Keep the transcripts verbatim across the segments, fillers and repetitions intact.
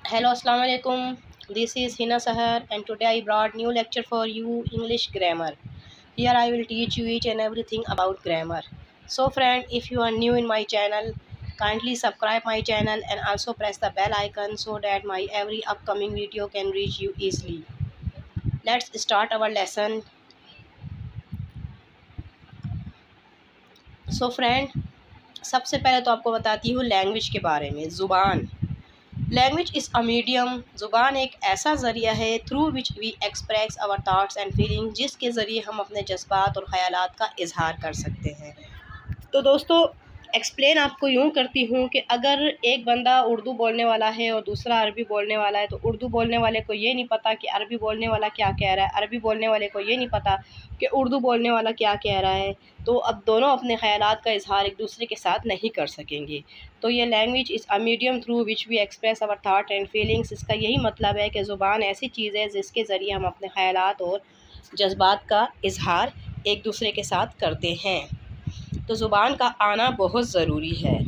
Hello, Assalamu alaikum. This is Hina Sahar, and today I brought new lecture for you, English grammar. Here I will teach you each and everything about grammar. So friend, if you are new in my channel, kindly subscribe my channel and also press the bell icon so that my every upcoming video can reach you easily. Let's start our lesson. So friend, सबसे पहले तो आपको बताती हूँ language के बारे में। ज़ुबान, लैंग्वेज इज़ अ मीडियम। ज़ुबान एक ऐसा ज़रिया है through which we express our thoughts and feeling, जिसके ज़रिए हम अपने जज्बात और ख़यालात का इजहार कर सकते हैं। तो दोस्तों, एक्सप्लेन आपको यूँ करती हूँ कि अगर एक बंदा उर्दू बोलने वाला है और दूसरा अरबी बोलने वाला है, तो उर्दू बोलने वाले को ये नहीं पता कि अरबी बोलने वाला क्या कह रहा है, अरबी बोलने वाले को ये नहीं पता कि उर्दू बोलने वाला क्या कह रहा है, तो अब दोनों अपने ख़यालात का इजहार एक दूसरे के साथ नहीं कर सकेंगे। तो ये language is a medium through which we express our thought and feelings. इसका यही मतलब है कि ज़ुबान ऐसी चीज़ है जिसके ज़रिए हम अपने ख़यालात और जज्बात का इजहार एक दूसरे के साथ करते हैं। तो ज़ुबान का आना बहुत ज़रूरी है।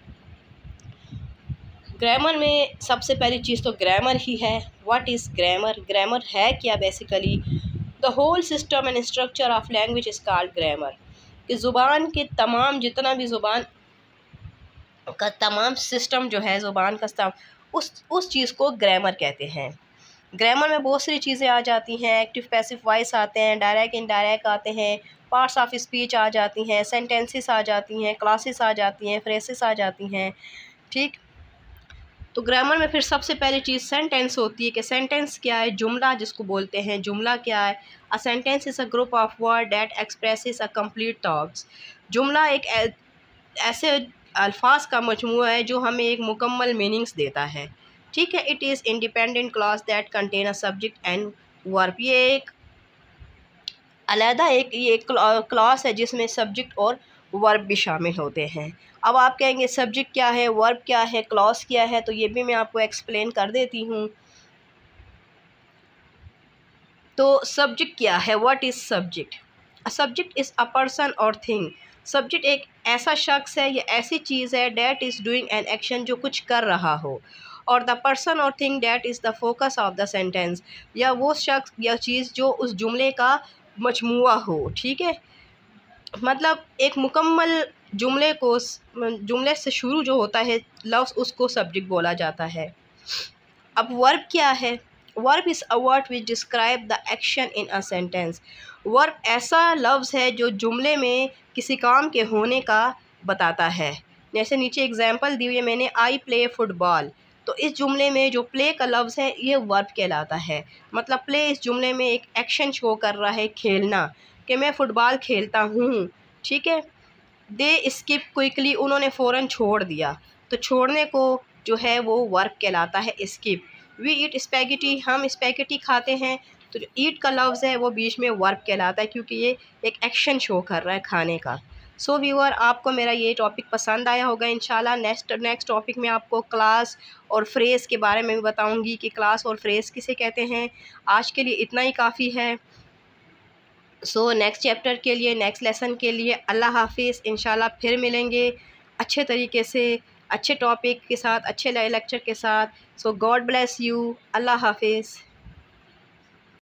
ग्रामर में सबसे पहली चीज़ तो ग्रामर ही है। What is grammar? ग्रामर है क्या? Basically the whole system and structure of language is called grammar. कि ज़ुबान के तमाम जितना भी ज़ुबान का तमाम सिस्टम जो है, ज़ुबान का सिस्टम, उस उस चीज़ को ग्रामर कहते हैं। ग्रामर में बहुत सारी चीज़ें आ जाती हैं। एक्टिव पैसिव वॉइस आते हैं, डायरेक्ट इनडायरेक्ट आते हैं, पार्ट्स ऑफ स्पीच आ जाती हैं, सेंटेंसेस आ जाती हैं, क्लासेस आ जाती हैं, फ्रेसेस आ जाती हैं। ठीक, तो ग्रामर में फिर सबसे पहली चीज़ सेंटेंस होती है कि सेंटेंस क्या है? जुमला जिसको बोलते हैं। जुमला क्या है? A sentence is a group of word that expresses a complete thoughts. जुमला एक ऐसे अल्फाज का मजमूआ है जो हमें एक मुकम्मल मीनिंग्स देता है। ठीक है, it is independent clause that contain a subject and verb. ये एक अलहदा एक ये क्लॉज है जिसमें सब्जेक्ट और वर्ब भी शामिल होते हैं। अब आप कहेंगे सब्जेक्ट क्या है, वर्ब क्या है, क्लॉज क्या है, तो ये भी मैं आपको एक्सप्लेन कर देती हूँ। तो सब्जेक्ट क्या है? What is subject? A subject is a person और थिंग। सब्जेक्ट एक ऐसा शख्स है या ऐसी चीज़ है that is doing an action, जो कुछ कर रहा हो। और द पर्सन और thing that is the focus of the sentence, या वो शख्स या चीज़ जो उस जुमले का मजमूआ हो। ठीक है, मतलब एक मुकम्मल जुमले को, जुमले से शुरू जो होता है लफ्ज़, उसको सब्जेक्ट बोला जाता है। अब वर्ब क्या है? Verb is a word which describe the action in a sentence. Verb ऐसा लफ्ज़ है जो जुमले में किसी काम के होने का बताता है। जैसे नीचे एग्जांपल दी हुई है मैंने, आई प्ले फुटबॉल। तो इस जुमले में जो प्ले का लफ्ज़ है ये वर्ब कहलाता है। मतलब प्ले इस जुमले में एक एक्शन शो कर रहा है, खेलना, कि मैं फ़ुटबॉल खेलता हूँ। ठीक है, दे स्किप क्विकली, उन्होंने फ़ौरन छोड़ दिया। तो छोड़ने को जो है वो वर्ब कहलाता है, स्किप। वी ईट स्पैगेटी, हम स्पैगेटी खाते हैं। तो जो ईट का लफ्ज़ है वो बीच में वर्ब कहलाता है, क्योंकि ये एक एक्शन शो कर रहा है खाने का। सो so, व्यूअर, आपको मेरा ये टॉपिक पसंद आया होगा इंशाल्लाह। नेक्स्ट नेक्स्ट टॉपिक में आपको क्लास और फ्रेज़ के बारे में भी बताऊंगी कि क्लास और फ्रेज़ किसे कहते हैं। आज के लिए इतना ही काफ़ी है। सो नेक्स्ट चैप्टर के लिए, नेक्स्ट लेसन के लिए अल्लाह हाफिज़। इंशाल्लाह फिर मिलेंगे अच्छे तरीके से, अच्छे टॉपिक के साथ, अच्छे लेक्चर के साथ। So God bless you. अल्लाह हाफिज़।